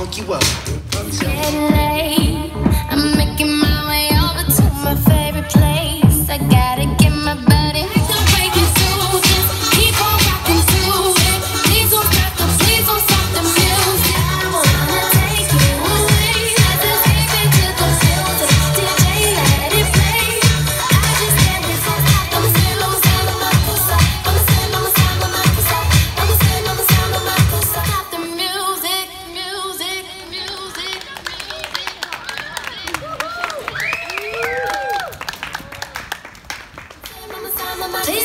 funk you up. It's getting late. I'm making my way over to my favorite place. I gotta get my body breaking through this. Keep on rocking to it. Please don't stop the music. I wanna take you away. Let's escape into the music. DJ, let it play. I just can't resist. I'm a sound of my pussy. I'm a sound of my pussy. I'm a sound of my pussy. Stop the music, music, music. Please